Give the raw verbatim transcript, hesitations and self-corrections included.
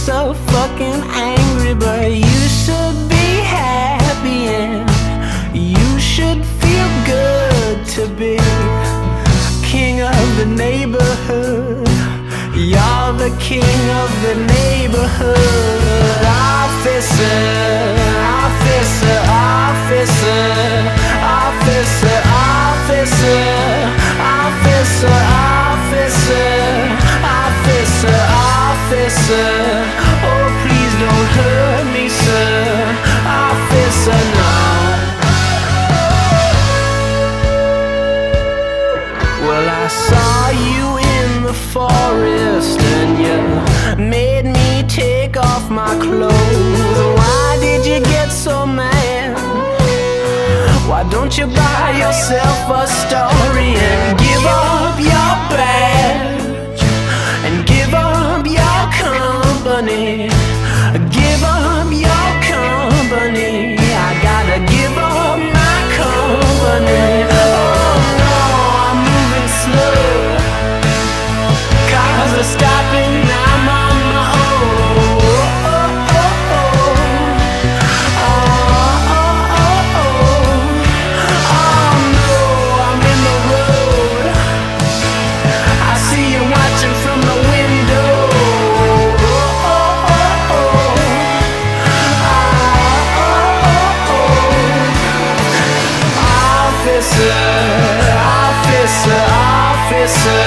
so fucking angry, but you should be happy and you should feel good to be king of the neighborhood. You're the king of the neighborhood. Officer, officer, officer, officer, officer, officer, officer, officer, officer. Oh, please don't hurt me, sir. Officer, no. Well, I saw you in the forest and you made me take off my clothes. Why did you get so mad? Why don't you buy yourself a story and give up your badge and give up your company? Give up your company. I gotta give up my company. Oh no, I'm moving slow. Cars are stopping, I'm on my own. Oh, oh, oh, oh, oh, oh, oh. Oh no, I'm in the road. I see you watching from the window. Oh, oh, oh, oh. Oh, oh, oh. Officer, officer, officer.